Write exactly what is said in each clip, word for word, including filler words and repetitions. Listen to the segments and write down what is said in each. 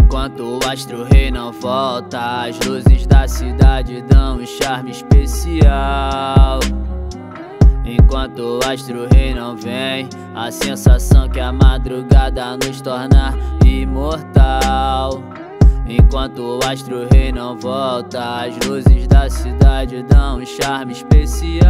Enquanto o astro rei não volta, as luzes da cidade dão um charme especial. Enquanto o astro rei não vem, a sensação que a madrugada nos torna imortal. Enquanto o astro rei não volta, as luzes da cidade dão um charme especial.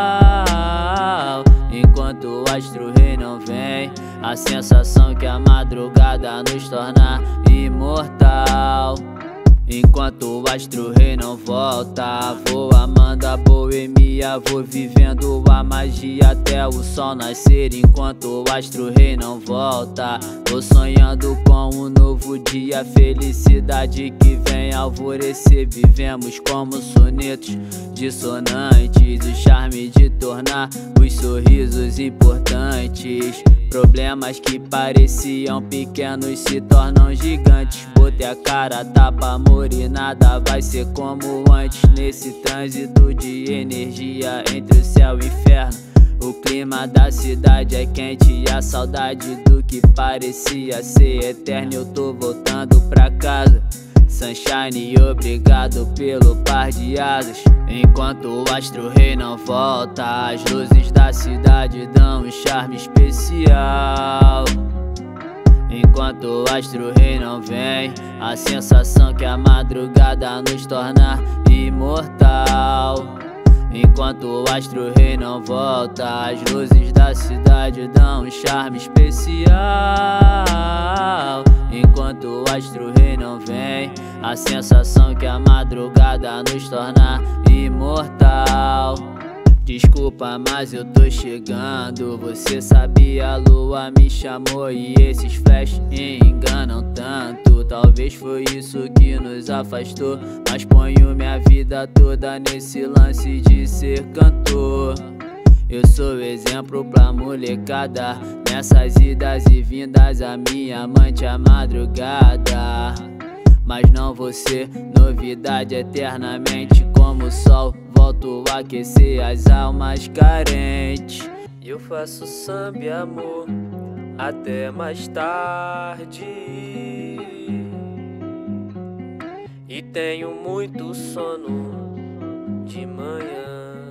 Enquanto o astro rei não vem, a sensação que a madrugada nos torna imortal. Enquanto o astro rei não volta, vou amando a boemia, vou vivendo a magia até o sol nascer. Enquanto o astro rei não volta, vou sonhando com um novo dia, felicidade que vem alvorecer. Vivemos como sonetos dissonantes, o charme de tornar os sorrisos importantes. Problemas que pareciam pequenos se tornam gigantes. Botei a cara, tapa amor e nada vai ser como antes. Nesse trânsito de energia entre o céu e o inferno, o clima da cidade é quente e a saudade do que parecia ser eterno. Eu tô voltando pra casa, Sunshine, obrigado pelo par de asas. Enquanto o astro rei não volta, as luzes da cidade dão um charme especial. Enquanto o astro rei não vem, a sensação que a madrugada nos torna imortal. Enquanto o astro rei não volta, as luzes da cidade dão um charme especial. Enquanto o astro rei não vem, a sensação que a madrugada nos torna imortal. Desculpa, mas eu tô chegando. Você sabia, a lua me chamou e esses flash enganam tanto. Talvez foi isso que nos afastou, mas ponho minha vida toda nesse lance de ser cantor. Eu sou exemplo pra molecada, nessas idas e vindas, a minha amante a madrugada. Mas não vou ser novidade eternamente, como o sol volto a aquecer as almas carentes. Eu faço samba e amor até mais tarde, e tenho muito sono de manhã.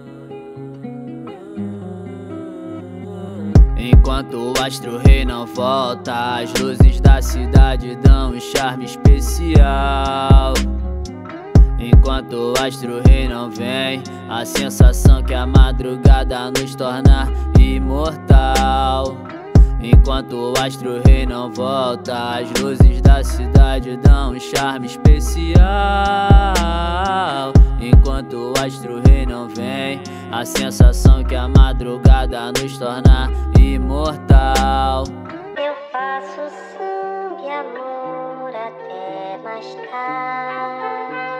Enquanto o astro rei não volta, as luzes da cidade dão um charme especial. Enquanto o astro rei não vem, a sensação que a madrugada nos torna imortal. Enquanto o astro rei não volta, as luzes da cidade dão um charme especial. Enquanto o astro rei não vem, a sensação que a madrugada nos torna imortal. Eu faço samba e amor até mais tarde.